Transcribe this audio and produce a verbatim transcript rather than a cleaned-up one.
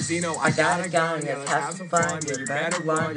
Zeno, I gotta go, yeah, let's have some fun, yeah, you better run.